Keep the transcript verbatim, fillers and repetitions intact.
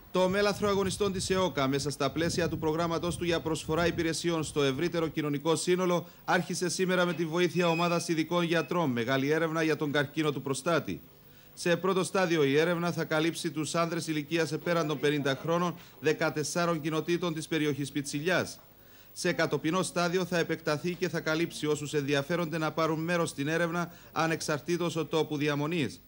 Το μέλαθρο αγωνιστών της ΕΟΚΑ, μέσα στα πλαίσια του προγράμματος του για προσφορά υπηρεσιών στο ευρύτερο κοινωνικό σύνολο, άρχισε σήμερα με τη βοήθεια ομάδας ειδικών γιατρών μεγάλη έρευνα για τον καρκίνο του προστάτη. Σε πρώτο στάδιο, η έρευνα θα καλύψει τους άνδρες ηλικίας πέραν των πενήντα χρόνων δεκατεσσάρων κοινοτήτων της περιοχής Πιτσιλιάς. Σε κατοπινό στάδιο θα επεκταθεί και θα καλύψει όσους ενδιαφέρονται να πάρουν μέρος στην έρευνα ανεξαρτήτως τόπου διαμονής.